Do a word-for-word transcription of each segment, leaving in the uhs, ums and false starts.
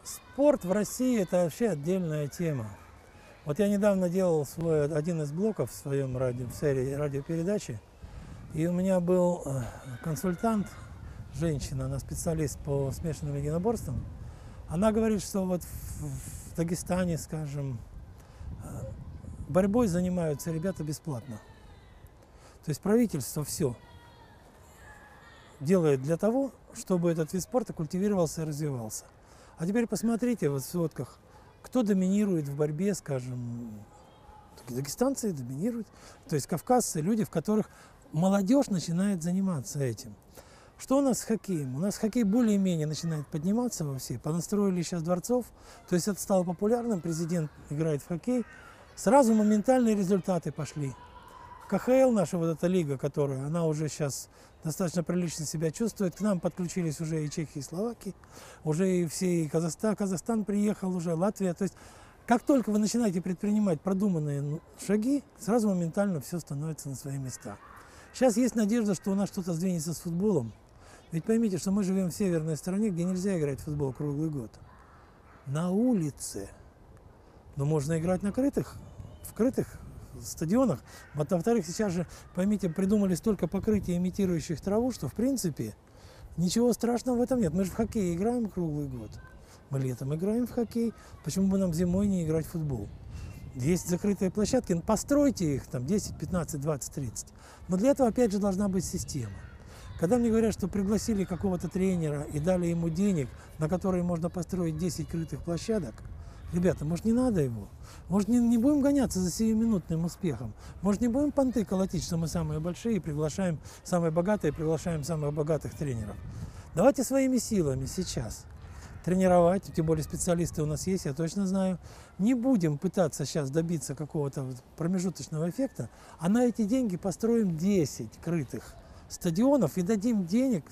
Спорт в России – это вообще отдельная тема. Вот я недавно делал свой, один из блоков в своем радио, в серии радиопередачи, и у меня был э, консультант, женщина, она специалист по смешанным единоборствам. Она говорит, что вот в, в Дагестане, скажем, э, борьбой занимаются ребята бесплатно. То есть правительство все делает для того, чтобы этот вид спорта культивировался и развивался. А теперь посмотрите вот в сводках, кто доминирует в борьбе, скажем, дагестанцы доминируют, то есть кавказцы, люди, в которых молодежь начинает заниматься этим. Что у нас с хоккеем? У нас хоккей более-менее начинает подниматься во все. Понастроили сейчас дворцов, то есть это стало популярным, президент играет в хоккей, сразу моментальные результаты пошли. ка ха эл, наша вот эта лига, которая, она уже сейчас достаточно прилично себя чувствует. К нам подключились уже и Чехия, и Словакия, уже и все, и Казахстан, Казахстан приехал, уже Латвия. То есть как только вы начинаете предпринимать продуманные шаги, сразу моментально все становится на свои места. Сейчас есть надежда, что у нас что-то сдвинется с футболом. Ведь поймите, что мы живем в северной стране, где нельзя играть в футбол круглый год. На улице. Но можно играть на крытых, в крытых стадионах. Во-вторых, сейчас же, поймите, придумали столько покрытий, имитирующих траву, что, в принципе, ничего страшного в этом нет. Мы же в хоккей играем круглый год. Мы летом играем в хоккей. Почему бы нам зимой не играть в футбол? Есть закрытые площадки, постройте их там десять, пятнадцать, двадцать, тридцать. Но для этого, опять же, должна быть система. Когда мне говорят, что пригласили какого-то тренера и дали ему денег, на которые можно построить десять крытых площадок, ребята, может, не надо его? Может, не, не будем гоняться за сиюминутным успехом? Может, не будем понты колотить, что мы самые большие, и приглашаем самые богатые, приглашаем самых богатых тренеров? Давайте своими силами сейчас тренировать, тем более специалисты у нас есть, я точно знаю. Не будем пытаться сейчас добиться какого-то промежуточного эффекта, а на эти деньги построим десять крытых стадионов и дадим денег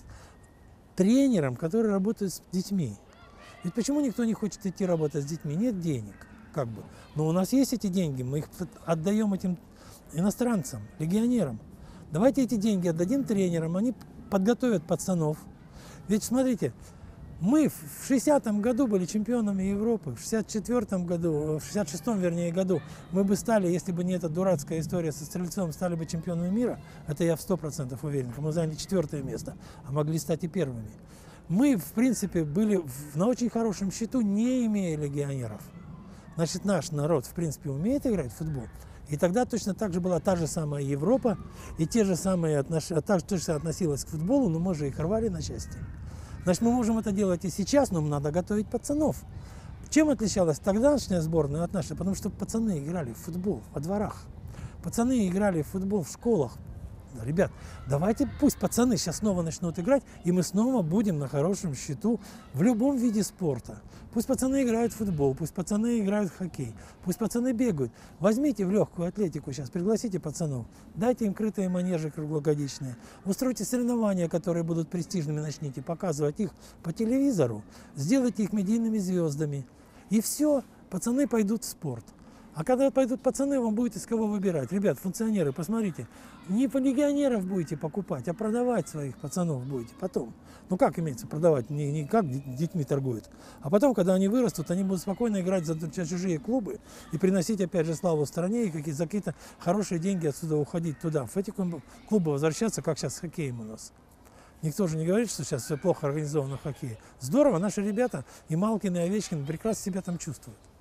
тренерам, которые работают с детьми. Ведь почему никто не хочет идти работать с детьми? Нет денег, как бы. Но у нас есть эти деньги, мы их отдаем этим иностранцам, легионерам. Давайте эти деньги отдадим тренерам, они подготовят пацанов. Ведь смотрите, мы в шестидесятом году были чемпионами Европы, в шестьдесят четвёртом году, в шестьдесят шестом, вернее, году мы бы стали, если бы не эта дурацкая история со Стрельцовым, стали бы чемпионами мира. Это я в сто процентов уверен. Мы заняли четвертое место, а могли стать и первыми. Мы, в принципе, были на очень хорошем счету, не имея легионеров. Значит, наш народ, в принципе, умеет играть в футбол. И тогда точно так же была та же самая Европа, и те же самые отнош... так же относилась к футболу, но мы же их рвали на части. Значит, мы можем это делать и сейчас, но надо готовить пацанов. Чем отличалась тогдашняя сборная от нашей? Потому что пацаны играли в футбол во дворах. Пацаны играли в футбол в школах. Ребят, давайте пусть пацаны сейчас снова начнут играть, и мы снова будем на хорошем счету в любом виде спорта. Пусть пацаны играют в футбол, пусть пацаны играют в хоккей, пусть пацаны бегают. Возьмите в легкую атлетику сейчас, пригласите пацанов, дайте им крытые манежи круглогодичные, устройте соревнования, которые будут престижными, начните показывать их по телевизору, сделайте их медийными звездами. И все, пацаны пойдут в спорт. А когда пойдут пацаны, вам будет из кого выбирать. Ребят, функционеры, посмотрите, не по легионеров будете покупать, а продавать своих пацанов будете потом. Ну как имеется продавать, не, не как детьми торгуют. А потом, когда они вырастут, они будут спокойно играть за чужие клубы и приносить опять же славу стране, и какие, за какие-то хорошие деньги отсюда уходить туда, в эти клубы возвращаться, как сейчас с хоккеем у нас. Никто же не говорит, что сейчас все плохо организовано в хоккее. Здорово, наши ребята, и Малкин, и Овечкин прекрасно себя там чувствуют.